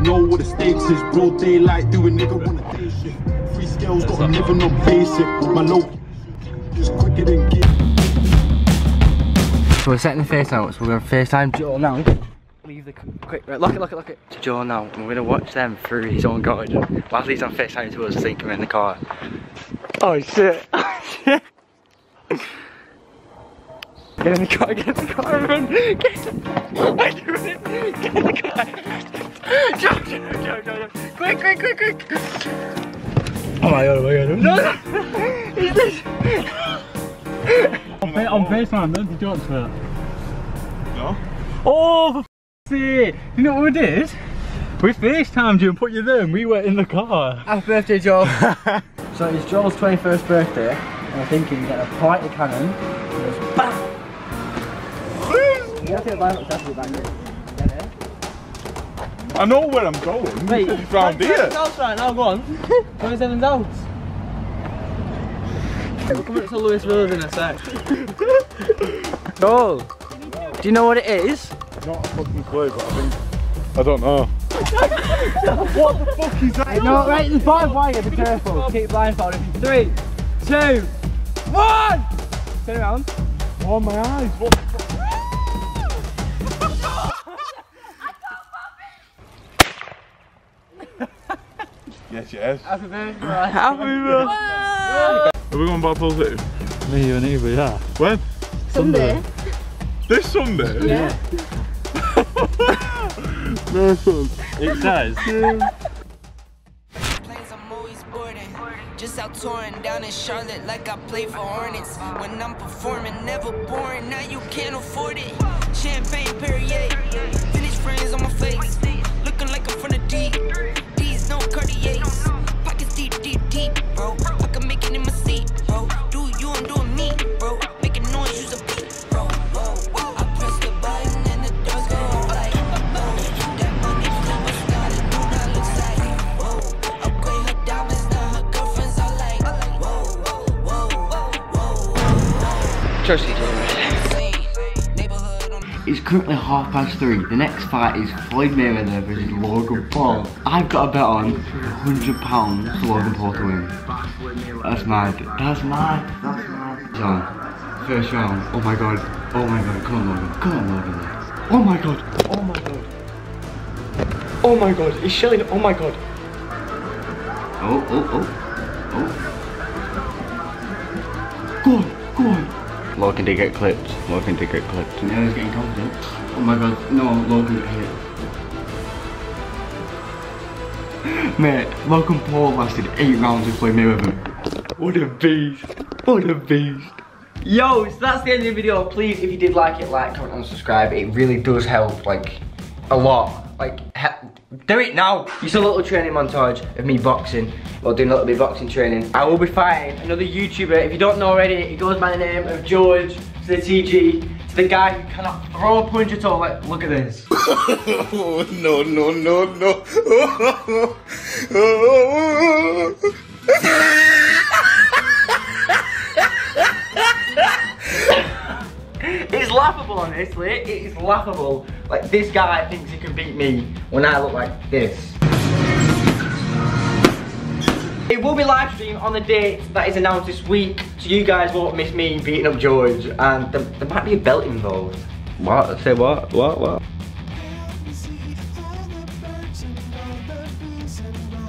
know what the stakes is. Broad daylight, do a nigga wanna day shit. Free scales, got him living on basic. My low just quicker than get. So we're setting the FaceTime up, so we're going to FaceTime Joel now. Leave the quick, right, look it. To Joel now, and we're going to watch them through his own garden while he's on FaceTime to us, thinking we're in the car. Oh shit! Get in the car, run! Get in the car! Joel! Quick! Oh my god, No! He's this! On FaceTime, don't do jokes for that. No? Oh, for f***'s sake! You know what we did? We FaceTimed you and put you there and we were in the car. Happy birthday, Joel! So it's Joel's 21st birthday, and I think he can get a pointed cannon. And just BAM! You have to get violent stuff back here. Get it? I know where I'm going. Wait, it's round here. Right now, go on. 27 outs. We're coming to Lewis Road in a sec. Joel, do you know what it is? Not a fucking clue, but I don't know. What the fuck is that? No, right, the bottom wire, be careful. Keep blindfolded. 3, 2, 1! Turn around. Oh, my eyes. What the fuck? Yes. Happy birthday. Happy birthday. Are we going back to City? Me, you and Eva, yeah. When? Sunday. This Sunday? Yeah. Nice one. It says. I'm always boarding. Just out touring down in Charlotte like I play for Hornets. When I'm performing, never boring. Now you can't afford it. Champagne Perrier, Finnish friends on my face, looking like I'm from the deep. These no Cartiers, pockets deep, bro. I can make it in my seat, bro. Do you, I'm doing me, bro. Making noise, use a beat, bro. I press the button and the doors go like, that money flow, what's got it do not look like, whoa. Upgrade her diamonds, now her girlfriends are like, whoa. Trust each other. It's currently 3:30. The next fight is Floyd Mayweather versus Logan Paul. I've got a bet on £100 for Logan Paul to win. That's mad. John, first round. Oh my god. Come on, Logan. Oh my god. He's shelling. Oh my god. Oh. Go on. Logan did get clipped. Now he's getting confident. Oh my god, no, Logan hit. Mate, Logan Paul lasted 8 rounds with Floyd Mayweather. What a beast. Yo, so that's the end of the video. Please, if you did like it, like, comment and subscribe. It really does help, like, a lot. Like, do it now. You saw a little training montage of me boxing, or doing a little bit of boxing training. I will be fighting another YouTuber. If you don't know already, he goes by the name of George, to the TG, to the guy who cannot throw a punch at all. Like, look at this. Oh, no. It's laughable, honestly. It is laughable. Like, this guy thinks he can beat me when I look like this. It will be live streamed on the date that is announced this week, so you guys won't miss me beating up George, and there might be a belt involved. What? Say what? What?